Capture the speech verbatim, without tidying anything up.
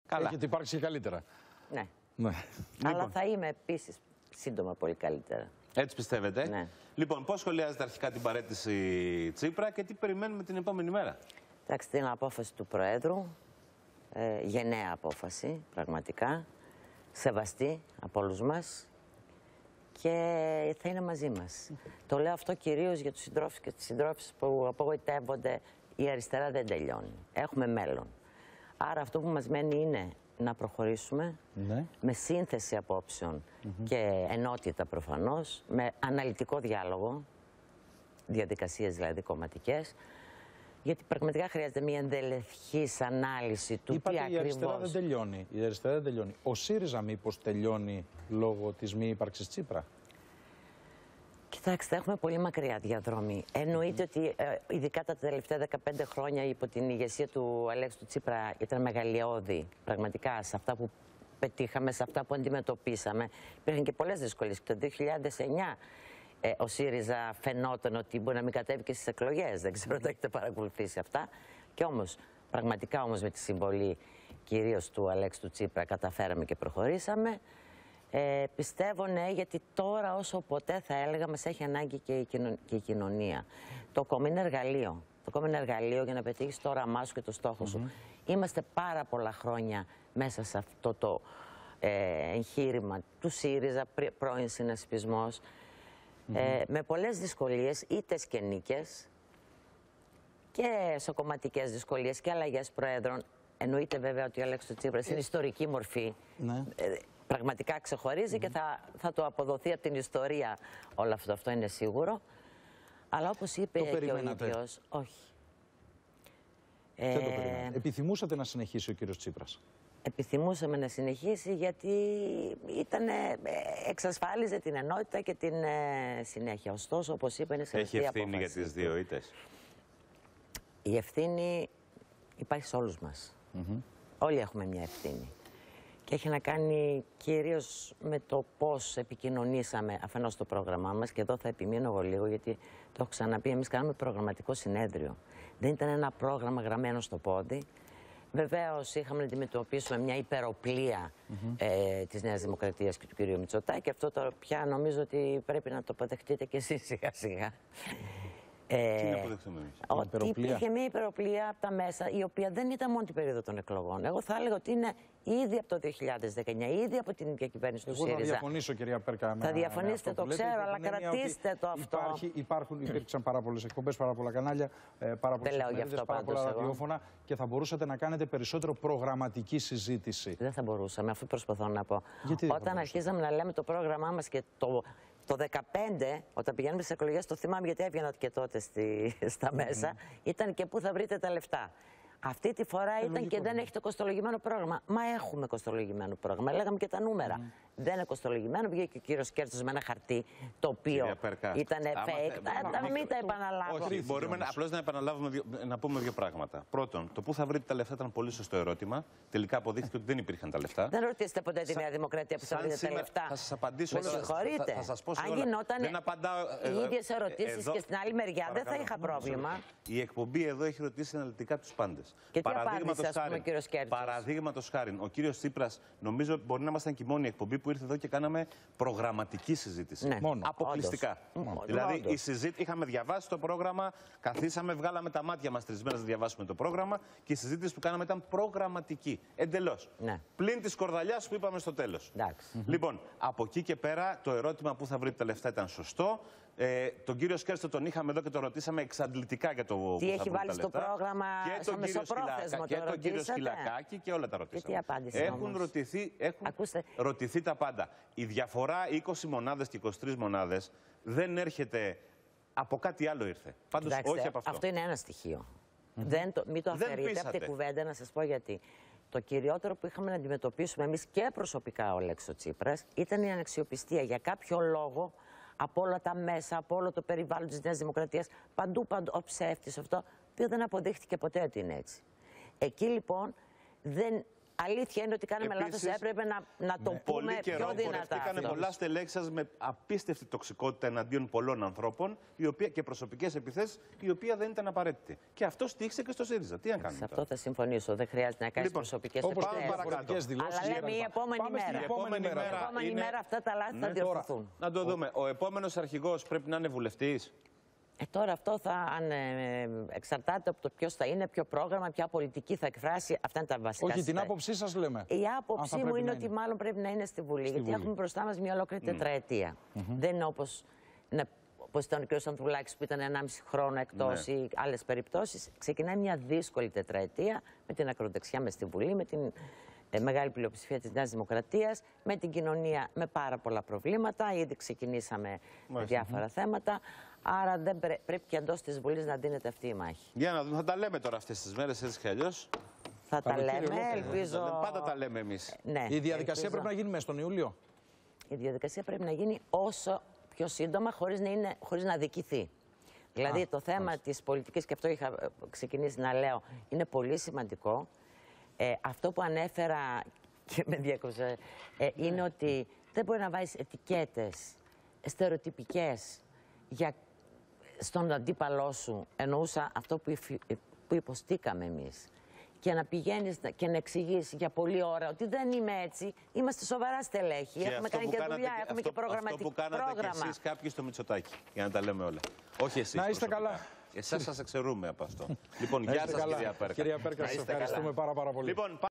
Καλά. Έχετε υπάρξει και καλύτερα. Ναι. Ναι. Αλλά Λοιπόν. θα είμαι επίσης σύντομα πολύ καλύτερα. Έτσι πιστεύετε. Ναι. Λοιπόν, πώς σχολιάζετε αρχικά την παραίτηση Τσίπρα και τι περιμένουμε την επόμενη μέρα? Εντάξει, την απόφαση του Προέδρου, ε, γενναία απόφαση, πραγματικά, σεβαστή από όλους μας και θα είναι μαζί μας. Το λέω αυτό κυρίως για τους συντρόφους και τις συντρόφισσες που απογοητεύονται. Η αριστερά δεν τελειώνει. Έχουμε μέλλον. Άρα αυτό που μας μένει είναι να προχωρήσουμε Ναι. με σύνθεση απόψεων mm-hmm. και ενότητα προφανώς, με αναλυτικό διάλογο, διαδικασίες δηλαδή κομματικές, γιατί πραγματικά χρειάζεται μια ενδελεχής ανάλυση του Είπατε, τι ακριβώς... η αριστερά δεν τελειώνει. Η αριστερά δεν τελειώνει. Ο ΣΥΡΙΖΑ μήπως τελειώνει λόγω της μη ύπαρξης Τσίπρα? Κοιτάξτε, έχουμε πολύ μακριά διαδρομή. Εννοείται mm-hmm. ότι ε, ειδικά τα τελευταία δεκαπέντε χρόνια υπό την ηγεσία του Αλέξη του Τσίπρα ήταν μεγαλειώδη πραγματικά σε αυτά που πετύχαμε, σε αυτά που αντιμετωπίσαμε. Υπήρχαν και πολλές δυσκολίες. Και το δύο χιλιάδες εννιά ε, ο ΣΥΡΙΖΑ φαινόταν ότι μπορεί να μην κατέβει και στις εκλογές. Δεν ξέρω αν το έχετε παρακολουθήσει αυτά. Και όμως, πραγματικά όμως με τη συμβολή κυρίως του Αλέξη του Τσίπρα καταφέραμε και προχωρήσαμε. Ε, πιστεύω ναι, γιατί τώρα όσο ποτέ θα έλεγα μας έχει ανάγκη και η, κοινο... και η κοινωνία. Το κόμμα είναι εργαλείο. Το κόμμα είναι εργαλείο για να πετύχεις το όραμά σου και το στόχο σου. Mm-hmm. Είμαστε πάρα πολλά χρόνια μέσα σε αυτό το ε, εγχείρημα του ΣΥΡΙΖΑ, πρώην συνασπισμός, mm-hmm. ε, με πολλές δυσκολίες, ήττες και νίκες και σοκομματικές δυσκολίες και αλλαγές προέδρων. Εννοείται βέβαια ότι ο Αλέξης Τσίπρας είναι ιστορική μορφή. Ναι. Ε, πραγματικά ξεχωρίζει mm-hmm. και θα, θα το αποδοθεί από την ιστορία όλο αυτό, αυτό είναι σίγουρο. Αλλά όπως είπε και ο ίδιος, όχι. Δεν το περιμένατε. Επιθυμούσατε να συνεχίσει ο κύριος Τσίπρας? Επιθυμούσαμε να συνεχίσει γιατί ήτανε, εξασφάλιζε την ενότητα και την ε, συνέχεια. Ωστόσο, όπως είπε, είναι σε Έχει ευθύνη για τις δύο ήττες? Η ευθύνη υπάρχει σε όλους μας. Mm-hmm. Όλοι έχουμε μια ευθύνη. Και έχει να κάνει κυρίως με το πώς επικοινωνήσαμε αφενός το πρόγραμμά μας, και εδώ θα επιμείνω εγώ λίγο γιατί το έχω ξαναπεί, εμείς κάναμε προγραμματικό συνέδριο. Δεν ήταν ένα πρόγραμμα γραμμένο στο πόδι. Βεβαίως είχαμε να αντιμετωπίσουμε μια υπεροπλία mm-hmm. ε, της Νέας Δημοκρατίας και του κ. Μητσοτάκη. Αυτό τώρα πια νομίζω ότι πρέπει να το αποδεχτείτε και εσείς σιγά σιγά. Ε, Τι να αποδεχτούμε εμείς? Ότι υπήρχε μια υπεροπλία από τα μέσα, η οποία δεν ήταν μόνο την περίοδο των εκλογών. Εγώ θα έλεγα ότι είναι ήδη από το δύο χιλιάδες δεκαεννιά, ήδη από την διακυβέρνηση του ΣΥΡΙΖΑ. Εγώ θα διαφωνήσω, κυρία Πέρκα. Θα διαφωνήσετε, το ξέρω, αλλά κρατήστε το αυτό. Υπάρχει, υπάρχουν, υπήρξαν πάρα πολλές εκπομπές, πάρα πολλά κανάλια, πάρα πολλές εφημερίδες, πάρα πολλά ραδιόφωνα και θα μπορούσατε να κάνετε περισσότερο προγραμματική συζήτηση. Δεν θα μπορούσαμε, αφού προσπαθώ να πω. Γιατί όταν αρχίζαμε να λέμε το πρόγραμμά μας και το. Το δύο χιλιάδες δεκαπέντε, όταν πηγαίνουμε στις εκλογές, το θυμάμαι γιατί έβγαινα και τότε στη, στα μέσα, mm. ήταν και πού θα βρείτε τα λεφτά. Αυτή τη φορά ε, ήταν λογικό, και δεν ναι. έχετε κοστολογημένο πρόγραμμα. Μα έχουμε κοστολογημένο πρόγραμμα. Λέγαμε και τα νούμερα. Mm. Δεν είναι κοστολογημένο. Βγήκε και ο κύριος Κέρτσος με ένα χαρτί το οποίο ήταν fake. Τα μην τα επαναλάβω. Όχι, μπορούμε απλώς να επαναλάβουμε, δύο, να πούμε δύο πράγματα. Πρώτον, το πού θα βρείτε τα λεφτά ήταν πολύ σωστό ερώτημα. Τελικά αποδείχθηκε ότι δεν υπήρχαν τα λεφτά. Δεν ρωτήσετε ποτέ τη Νέα Δημοκρατία που θα βρείτε τα λεφτά. Θα σας απαντήσω. Με συγχωρείτε. Αν γινόταν οι ίδιες ερωτήσεις και στην άλλη μεριά, δεν θα είχα πρόβλημα. Η εκπομπή εδώ έχει ρωτήσει αναλυτικά τους πάντες. Και τι απάντησε, ας πούμε, ο κύριος Κέρτσος? Παραδείγματος χάριν, ο κύριος Τσίπρας, νομίζω μπορεί να ήμασταν και η μόνη εκπομπή που ήρθε εδώ και κάναμε προγραμματική συζήτηση. Ναι. Μόνο. Αποκλειστικά. Μόνο. Δηλαδή, Όντως. η συζήτηση, είχαμε διαβάσει το πρόγραμμα, καθίσαμε, βγάλαμε τα μάτια μας τρεις μέρες να διαβάσουμε το πρόγραμμα και η συζήτηση που κάναμε ήταν προγραμματική. Εντελώς. Ναι. Πλην της κορδαλιάς που είπαμε στο τέλος. Λοιπόν, από εκεί και πέρα το ερώτημα που θα βρείτε τα λεφτά ήταν σωστό. Ε, τον κύριο Σκέρστο τον είχαμε εδώ και τον ρωτήσαμε εξαντλητικά για το τι έχει βάλει στο πρόγραμμα, και στο τον κύριο μεσοπρόθεσμο. Και τον κύριο Σκυλακάκη και όλα τα ρωτήσαμε. Και τι απάντησε έχουν όμως? ρωτηθεί, έχουν Ακούστε. ρωτηθεί τα πάντα. Η διαφορά είκοσι μονάδες και είκοσι τρεις μονάδες δεν έρχεται από κάτι άλλο, ήρθε. Πάντως Κοιτάξτε, όχι από αυτό. Αυτό είναι ένα στοιχείο. Mm-hmm. Δεν το, μην το αφαιρείτε από την κουβέντα, να σας πω γιατί. Το κυριότερο που είχαμε να αντιμετωπίσουμε εμείς και προσωπικά ο Αλέξης Τσίπρας ήταν η αναξιοπιστία για κάποιο λόγο από όλα τα μέσα, από όλο το περιβάλλον της Νέας Δημοκρατίας, παντού, παντού, ο ψεύτης αυτό, που δεν αποδείχτηκε ποτέ ότι είναι έτσι. Εκεί λοιπόν δεν αλήθεια είναι ότι κάναμε λάθος. Έπρεπε να, να το ναι, πούμε πολύ πιο καιρό δυνατά. πορευτήκανε πολλά στελέχη σας με απίστευτη τοξικότητα εναντίον πολλών ανθρώπων η οποία, και προσωπικές επιθέσεις, η οποία δεν ήταν απαραίτητη. Και αυτό στήχησε και στο ΣΥΡΙΖΑ. Τι να κάνουμε. Σε αυτό θα συμφωνήσω. Δεν χρειάζεται να κάνεις λοιπόν, προσωπικές επιθέσεις. Αλλά λέμε η επόμενη μέρα. Η επόμενη μέρα, επόμενη μέρα αυτά τα λάθη ναι, θα διορθωθούν. Να το δούμε. Ο επόμενος αρχηγός πρέπει να είναι βουλευτής. Ε, τώρα αυτό θα αν, ε, εξαρτάται από το ποιος θα είναι, ποιο πρόγραμμα, ποια πολιτική θα εκφράσει. Αυτά είναι τα βασικά. Όχι, την άποψή σας λέμε. Η άποψή μου είναι ότι μάλλον πρέπει να είναι στη Βουλή. Στη γιατί Βουλή. Έχουμε μπροστά μας μια ολόκληρη mm. τετραετία. Mm-hmm. Δεν είναι όπως, ναι, όπως ήταν ο κ. Ανδρουλάκης που ήταν ενάμιση χρόνο εκτός ναι. ή άλλες περιπτώσεις. Ξεκινάει μια δύσκολη τετραετία με την ακροδεξιά μες στη Βουλή, με την ε, μεγάλη πλειοψηφία της Νέας Δημοκρατίας, με την κοινωνία με πάρα πολλά προβλήματα. Ήδη ξεκινήσαμε με διάφορα mm-hmm. θέματα. Άρα δεν πρέ... πρέπει και εντός της Βουλής να δίνεται αυτή η μάχη. Για να δούμε, θα τα λέμε τώρα αυτές τις μέρες, έτσι κι αλλιώς. Θα τα λέμε, ελπίζω. Πάντα τα λέμε εμείς. Ναι, η διαδικασία ελπίζω... πρέπει να γίνει μέσα στον Ιούλιο. Η διαδικασία πρέπει να γίνει όσο πιο σύντομα, χωρίς να, είναι... χωρίς να αδικηθεί. Δηλαδή, Α, το θέμα ας. της πολιτικής, και αυτό είχα ξεκινήσει να λέω, είναι πολύ σημαντικό. Ε, αυτό που ανέφερα και με διακόψε, ε, είναι ότι δεν μπορεί να βάζεις ετικέτες στερεοτυπικές για στον αντίπαλό σου, εννοούσα αυτό που, που υποστήκαμε εμείς, και να πηγαίνεις και να εξηγείς για πολλή ώρα ότι δεν είμαι έτσι, είμαστε σοβαρά στελέχη, και έχουμε κάνει και κάνατε, δουλειά, έχουμε αυτό, και προγραμματικό πρόγραμμα. Αυτό που κάνατε και εσείς κάποιοι στο Μητσοτάκι, για να τα λέμε όλα. Όχι εσείς. Να είστε προσωπικά. καλά. Εσάς σας εξαιρούμε από αυτό. Λοιπόν, γεια σας, κυρία Πέρκα. Κυρία Πέρκα, σας ευχαριστούμε πάρα, πάρα πολύ. Λοιπόν,